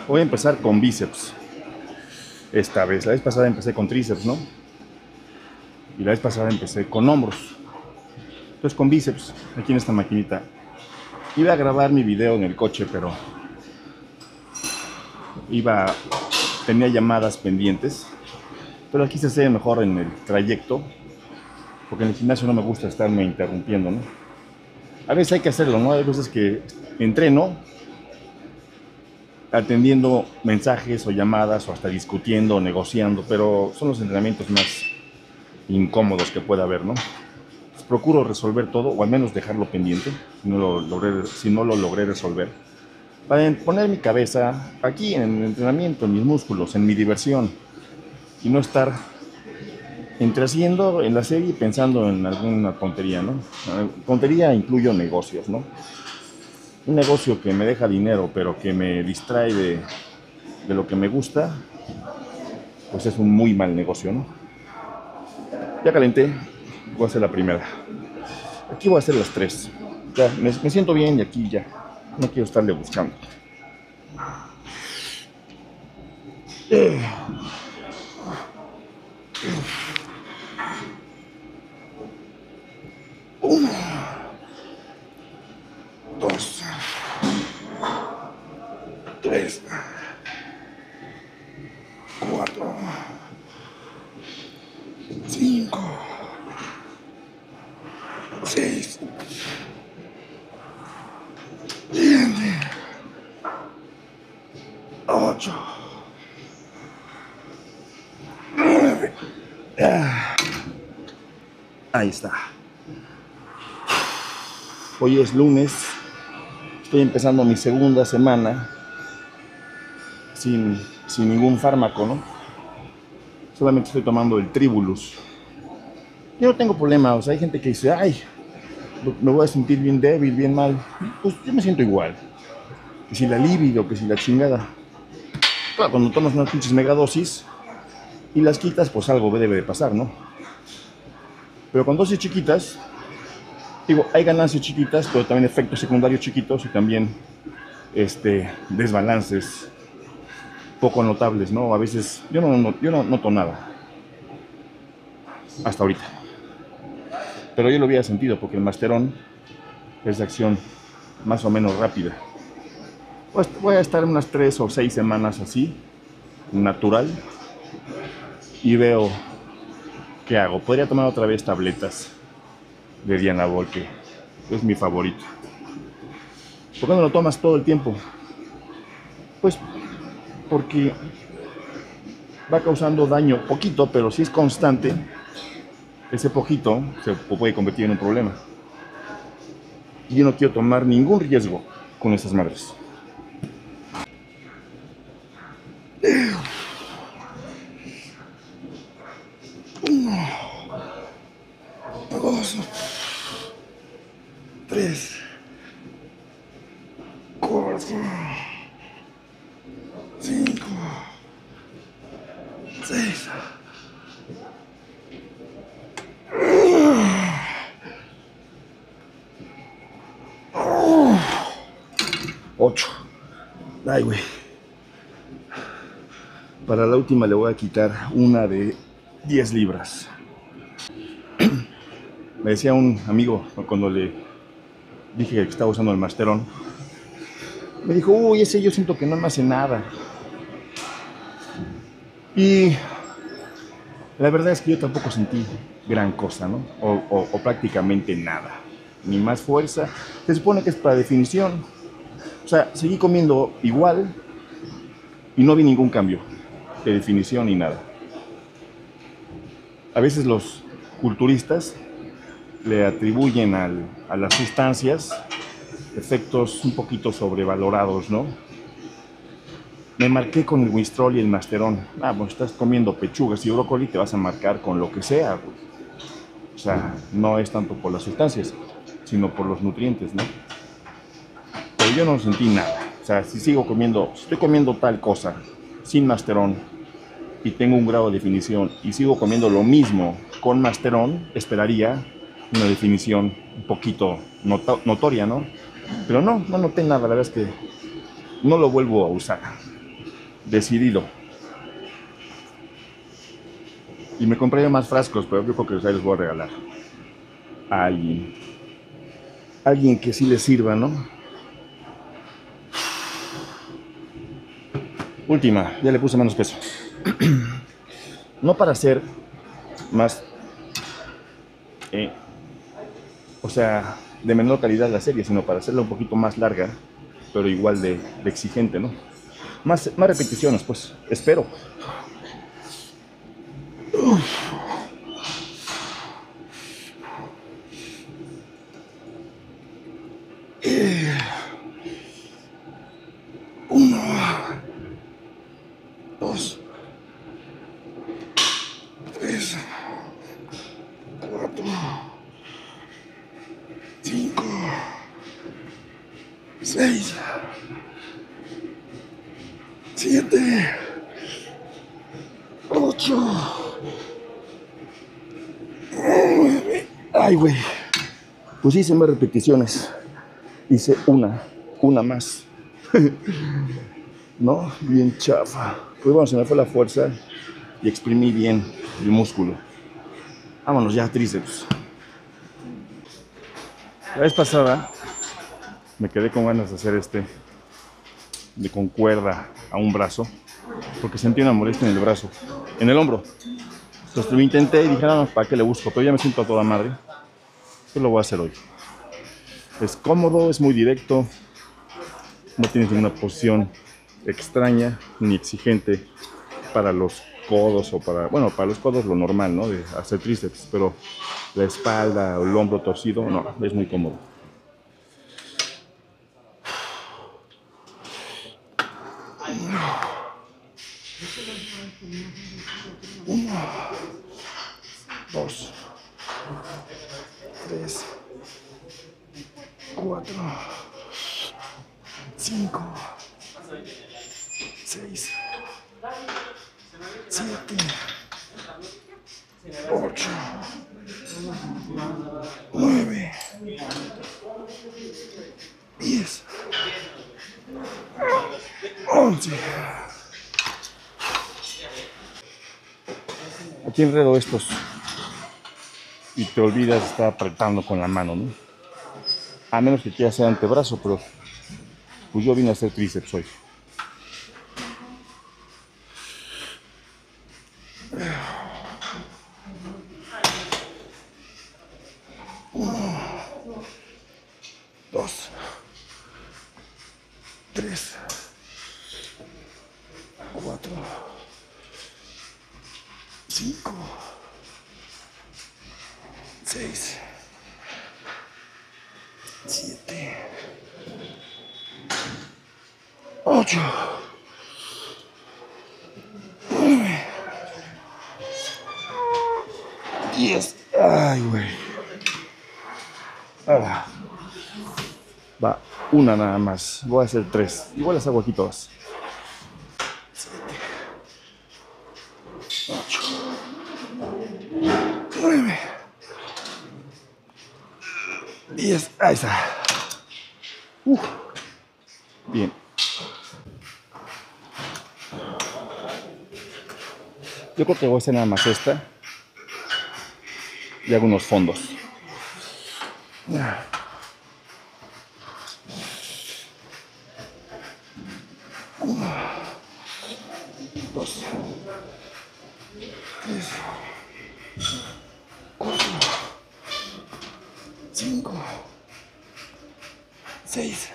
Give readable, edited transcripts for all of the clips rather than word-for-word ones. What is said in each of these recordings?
Voy a empezar con bíceps. Esta vez, la vez pasada empecé con tríceps, ¿no? Y la vez pasada empecé con hombros. Entonces con bíceps, aquí en esta maquinita. Iba a grabar mi video en el coche, pero tenía llamadas pendientes. Pero aquí se hace mejor en el trayecto, porque en el gimnasio no me gusta estarme interrumpiendo, ¿no? A veces hay que hacerlo, ¿no? Hay veces que entreno atendiendo mensajes o llamadas o hasta discutiendo o negociando, pero son los entrenamientos más incómodos que pueda haber, ¿no? Pues procuro resolver todo, o al menos dejarlo pendiente, si no lo logré resolver, para poner mi cabeza aquí en el entrenamiento, en mis músculos, en mi diversión, y no estar entre haciendo en la serie y pensando en alguna tontería, ¿no? Tontería incluyo negocios, ¿no? Un negocio que me deja dinero, pero que me distrae de lo que me gusta, pues es un muy mal negocio, ¿no? Ya calenté, voy a hacer la primera. Aquí voy a hacer las tres. Ya, me siento bien y aquí ya. No quiero estarle buscando. Uno, dos, tres, cuatro, cinco, seis, siete, ocho, nueve. Ahí está. Hoy es lunes. Estoy empezando mi segunda semana sin ningún fármaco, ¿no? Solamente estoy tomando el Tribulus. Yo no tengo problema, o sea, hay gente que dice, ay, me voy a sentir bien débil, bien mal. Pues yo me siento igual. Que si la libido, que si la chingada. Claro, cuando tomas unas pinches megadosis y las quitas, pues algo debe de pasar, ¿no? Pero con dosis chiquitas, digo, hay ganancias chiquitas, pero también efectos secundarios chiquitos y también desbalances poco notables, ¿no? A veces yo no noto nada hasta ahorita. Pero yo lo había sentido porque el Masterón es de acción más o menos rápida. Pues voy a estar unas 3 o 6 semanas así, natural, y veo qué hago. Podría tomar otra vez tabletas de Dianabol, que es mi favorito. ¿Por qué no lo tomas todo el tiempo? Pues porque va causando daño poquito, pero si es constante, ese poquito se puede convertir en un problema. Y yo no quiero tomar ningún riesgo con esas madres. Uno, dos, tres, cuatro, cinco, seis, ocho. Ay, güey. Para la última le voy a quitar una de 10 libras. Me decía un amigo cuando le dije que estaba usando el Masterón, me dijo, uy, ese yo siento que no me hace nada. Y la verdad es que yo tampoco sentí gran cosa, ¿no? O prácticamente nada. Ni más fuerza. Se supone que es para definición. O sea, seguí comiendo igual y no vi ningún cambio de definición ni nada. A veces los culturistas le atribuyen a las sustancias efectos un poquito sobrevalorados, ¿no? Me marqué con el Winstrol y el Masterón. Pues estás comiendo pechugas y brócoli, te vas a marcar con lo que sea, güey. O sea, no es tanto por las sustancias, sino por los nutrientes, ¿no? Pero yo no sentí nada. O sea, si estoy comiendo tal cosa sin Masterón y tengo un grado de definición y sigo comiendo lo mismo con Masterón, esperaría una definición un poquito notoria, ¿no? Pero no noté nada, la verdad es que no lo vuelvo a usar. decidido. Y me compré más frascos, pero yo creo que los voy a regalar a alguien. Alguien que sí les sirva, ¿no? Última, ya le puse menos peso. No para hacer más, eh, o sea, de menor calidad la serie, sino para hacerla un poquito más larga, pero igual de exigente, ¿no? Más repeticiones, pues, espero. Uno, dos, tres, cuatro, cinco, seis, siete, ocho, nueve. Ay, güey. Pues hice más repeticiones. Hice una más. ¿No? Bien chafa. Pues bueno, se me fue la fuerza y exprimí bien el músculo. Vámonos ya, tríceps. La vez pasada me quedé con ganas de hacer de con cuerda a un brazo, porque sentí una molestia en el brazo, en el hombro. Entonces lo intenté y dije, no, ¿para qué le busco? Pero ya me siento a toda madre. Pues lo voy a hacer hoy. Es cómodo, es muy directo, no tienes ninguna posición extraña ni exigente para los codos o bueno, para los codos lo normal, ¿no? De hacer tríceps, pero la espalda o el hombro torcido, no, es muy cómodo. Uno, dos, tres, cuatro, cinco, seis, siete, ocho, nueve, 10, 11. Aquí enredo estos y te olvidas de estar apretando con la mano, ¿no? A menos que quieras hacer antebrazo, pero pues yo vine a hacer tríceps hoy. Uno, dos, tres, cuatro, cinco, seis, siete, ocho, nueve, 10. Ay, güey. Ahora, va una nada más. Voy a hacer 3. Igual las hago aquí todas. 7, 8, 9, 10. Ahí está. Bien. Yo creo que voy a hacer nada más esta. Y hago unos fondos. 2, 3, 4, 5, 6,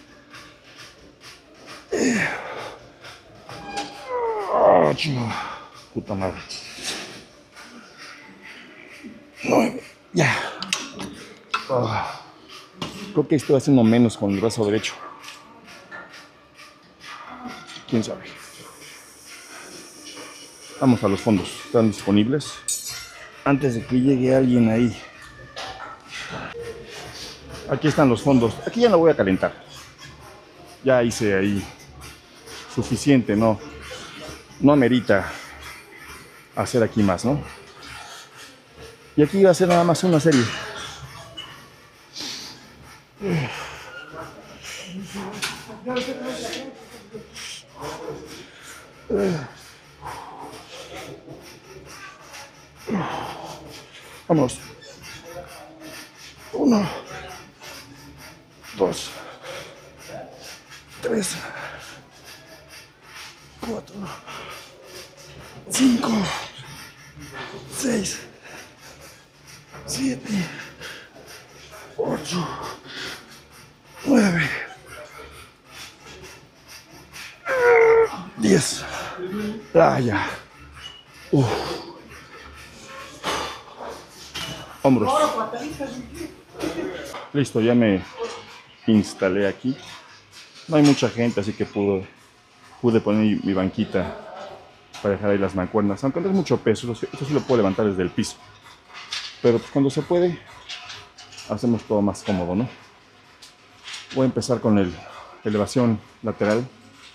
8. Puta madre. 9. Ya. Creo que estoy haciendo menos con el brazo derecho. ¿Quién sabe? Vamos a los fondos. Están disponibles. Antes de que llegue alguien ahí. Aquí están los fondos. Aquí ya no voy a calentar. Ya hice ahí suficiente, ¿no? No amerita hacer aquí más, ¿no? Y aquí va a ser nada más una serie. Vamos. 1, 2, 3, 4, 5, 6, 7, 8, 9, 10. Ah, ya. Hombros. Listo, ya me instalé aquí. No hay mucha gente, así que pude poner mi banquita para dejar ahí las mancuernas. Aunque no es mucho peso, esto sí lo puedo levantar desde el piso. Pero pues cuando se puede, hacemos todo más cómodo, ¿no? Voy a empezar con la elevación lateral.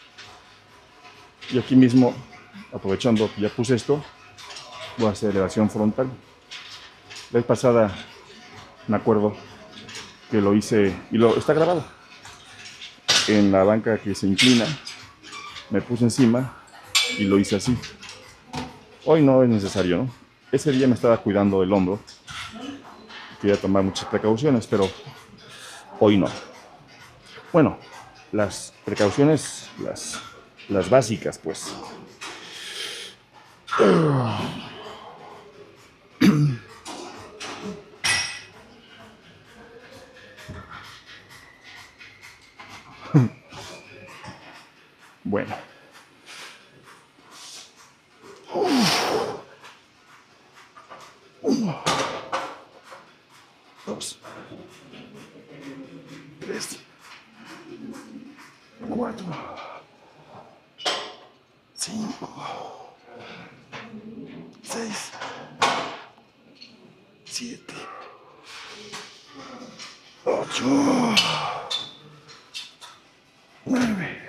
Y aquí mismo, aprovechando que ya puse esto, voy a hacer elevación frontal. La vez pasada me acuerdo que lo hice, y está grabado, en la banca que se inclina, me puse encima y lo hice así. Hoy no es necesario, ¿no? Ese día me estaba cuidando del hombro, quería tomar muchas precauciones, pero hoy no. Bueno, las precauciones, las básicas, pues. Bueno. 1, 2, 3, 4, 5, 6, 7, 8, 9,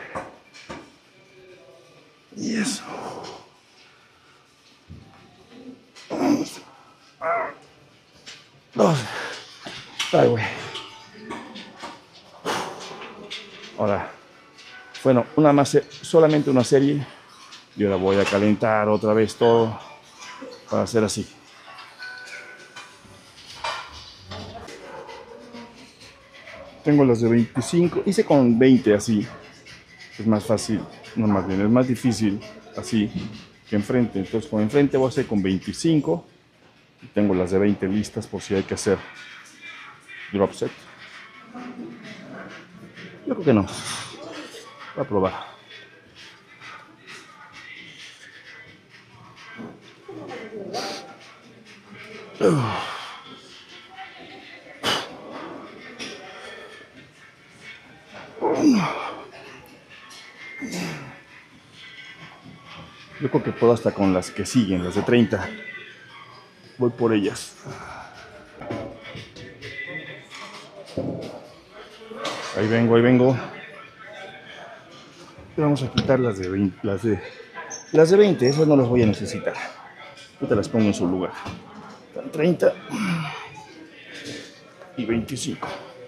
10, 11, 12. Ay, güey. Ahora, bueno, solamente una serie. Y ahora voy a calentar otra vez todo para hacer así. Tengo las de 25, hice con 20 así. Es más fácil, no más bien, es más difícil así que enfrente. Entonces con enfrente voy a hacer con 25. Y tengo las de 20 listas por si hay que hacer drop set. Yo creo que no. Voy a probar. Yo creo que puedo hasta con las que siguen, las de 30. Voy por ellas. Ahí vengo, ahí vengo. Y vamos a quitar las de 20. Las de 20, esas no las voy a necesitar. Yo te las pongo en su lugar. 30 y 25.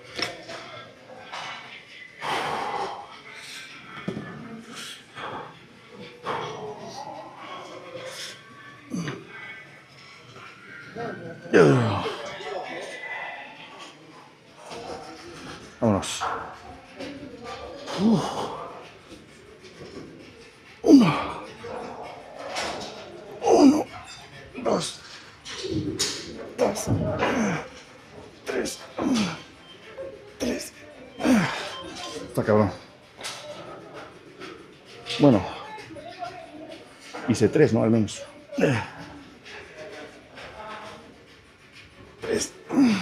Vámonos. 1, 2, 3. Está cabrón. Bueno, hice 3, ¿no? Al menos. 3,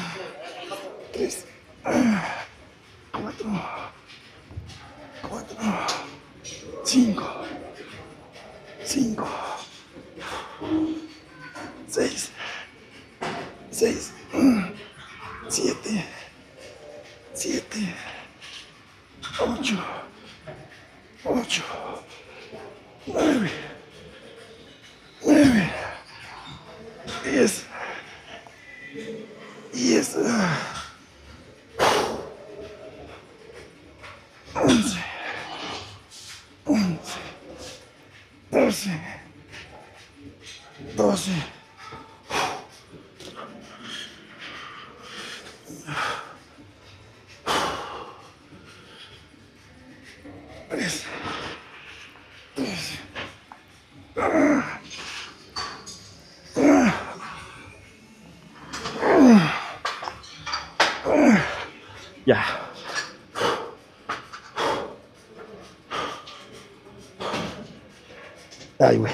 4, 5, 6, 7, 8, 9, 10, 11, 11, 12. Ya. Ay, güey.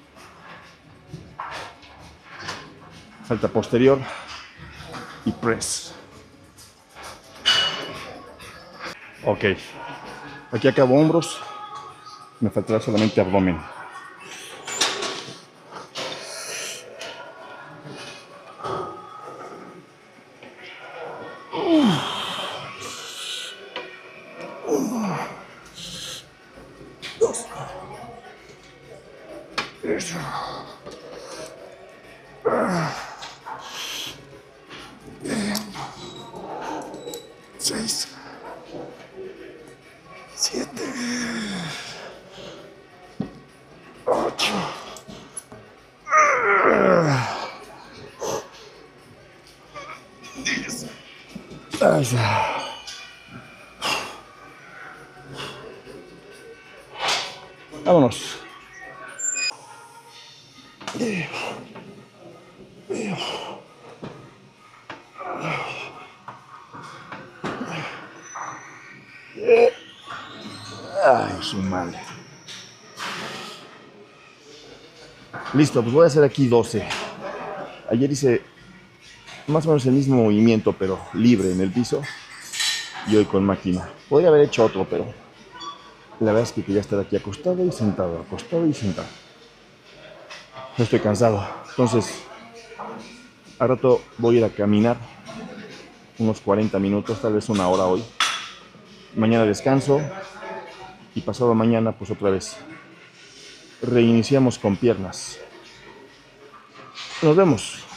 Falta posterior y press. Ok. Aquí acabo hombros. Me faltará solamente abdomen. Eso. 6, 7, 8. Vámonos. Ay, su madre. Listo, pues voy a hacer aquí 12. Ayer hice más o menos el mismo movimiento, pero libre en el piso. Y hoy con máquina. Podría haber hecho otro, pero la verdad es que quería estar aquí acostado y sentado, acostado y sentado. No estoy cansado. Entonces, al rato voy a ir a caminar unos 40 minutos, tal vez una hora hoy. Mañana descanso y pasado mañana pues otra vez reiniciamos con piernas. Nos vemos.